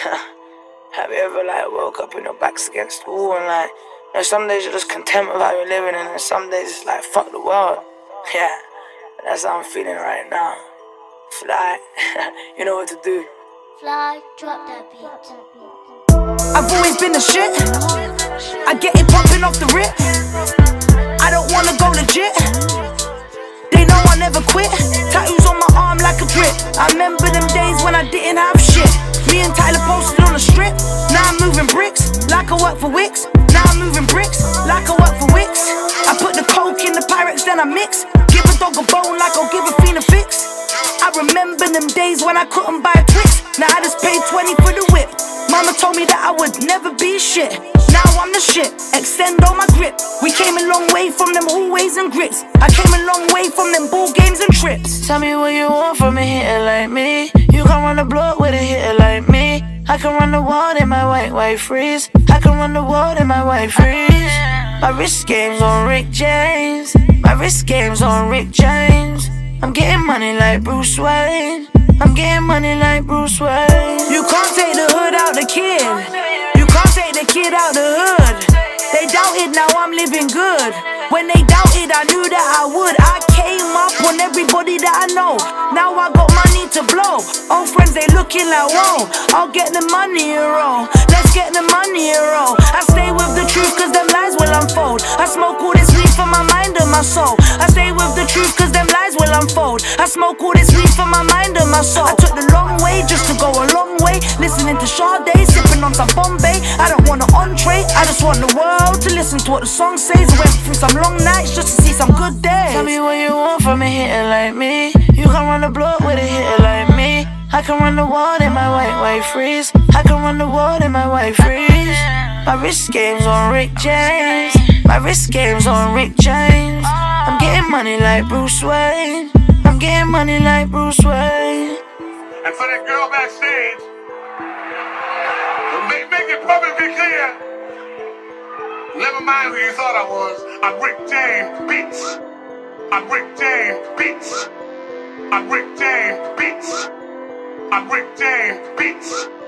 Have you ever like woke up and your back's against the wall and like, you know, some days you're just content with how you're living, and then some days it's like fuck the world. Yeah, that's how I'm feeling right now. Fly, you know what to do. Fly, drop that beat. I've always been the shit. I get it popping off the rip. I don't wanna go legit. They know I never quit. Tattoos on my arm like a grip. I remember them days when I didn't have shit. Me and Tyler posted on the strip. Now I'm moving bricks like I work for Wix. Now I'm moving bricks like I work for Wix. I put the coke in the Pyrex, then I mix. Give a dog a bone like I'll give a fiend a fix. I remember them days when I couldn't buy Twix. Now I just paid 20 for the whip. Mama told me that I would never be shit. Now I'm the shit, extend on my grip. We came a long way from them hallways and grits. I came a long way from them ball games and trips. Tell me what you want from a hitter like me. You can run the block with a hitter like me. I can run the world in my white freeze. I can run the world in my white freeze. My wrist game's on Rick James. My wrist game's on Rick James. I'm getting money like Bruce Wayne. I'm getting money like Bruce Wayne. You can't take the hood out the kid. You can't take the kid out the hood. They doubted, now I'm living good. When they doubted, I knew that I would. I came up on everybody that I know. Now I got money to blow. Old friends, they looking like, whoa, I'll get the money a roll. Let's get the money a roll. I stay with the truth cause them lies will unfold. I smoke all this weed for my mind and my soul. I stay with the truth cause them lies will unfold. I smoke all this weed for my mind and my soul. I took the long way just to go a long way. Listening to Sade, sipping on some Bombay. I don't want an entree, I just want the world to listen to what the song says. I went through some long nights just to see some good days. Tell me what you want from a hitter like me. You can run the block with a hitter like me. I can run the world in my white freeze. I can run the world in my white freeze. My wrist game's on Rick James. My wrist game's on Rick James. I'm getting money like Bruce Wayne. I'm getting money like Bruce Wayne. And for that girl backstage, make it perfectly clear. Never mind who you thought I was. I'm Rick James, bitch. I'm Rick James, bitch. I'm Rick James, bitch. I'm Rick James, bitch.